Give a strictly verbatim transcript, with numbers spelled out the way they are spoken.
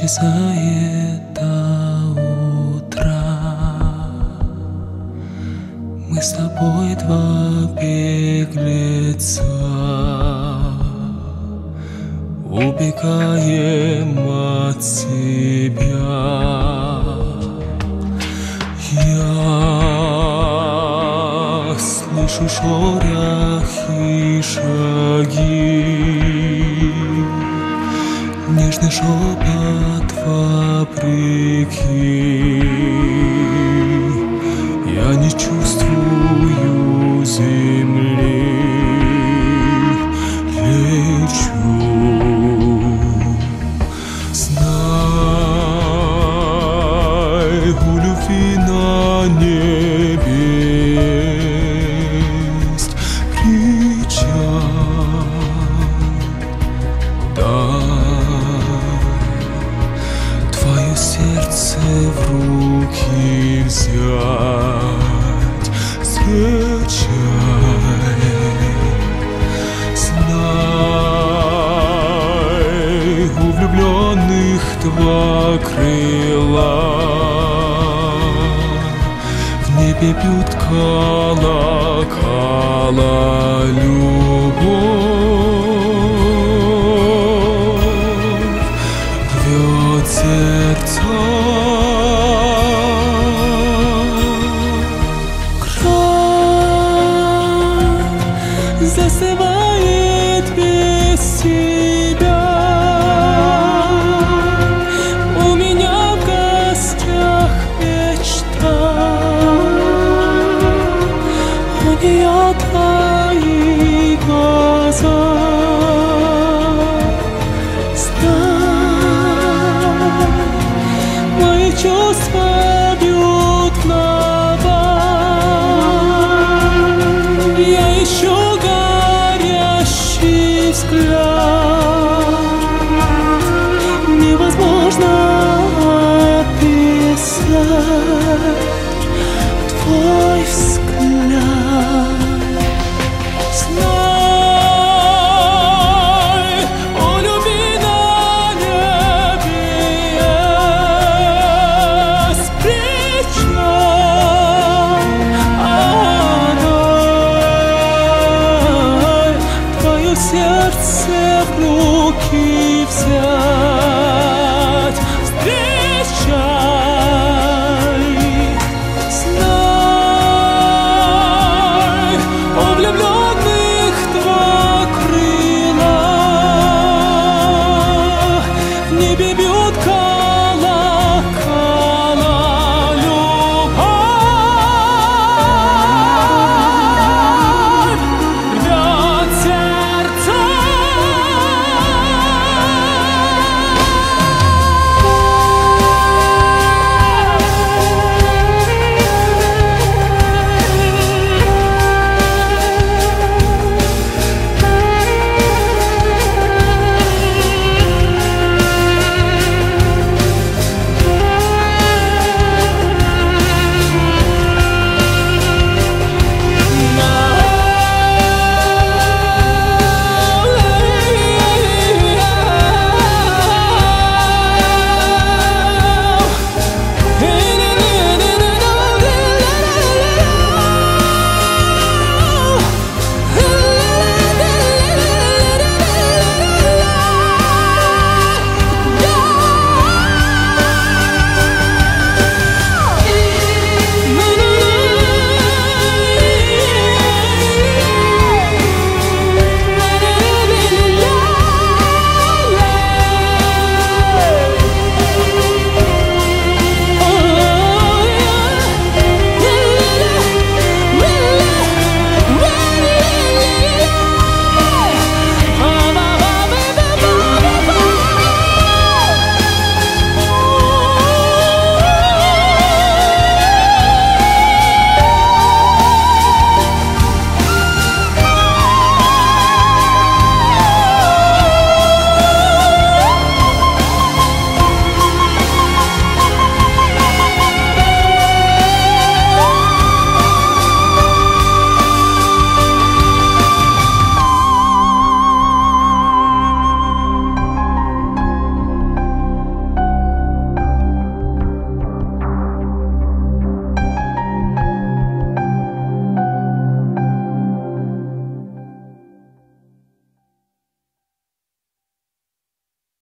исчезает до утра. Мы с тобой два беглеца, убегаем от себя. Я слышу шорох и шаги, нежный шепот вопреки. Я не чувствую земли, лечу. Знай, у любви на небе есть причал. Дай твое сердце в руки взять, скачай. Знай, у влюбленных два крыла, в небе бьют колокола. Любовь рвет сердца. Застывает без тебя. У меня в гостях мечта, у нее твои глаза. Знай, мои чувства бьют в набат. Я ищу взгляд, невозможно описать твой взгляд. Знай, у любви на небе есть причал. Дай твое сердце в руки взять.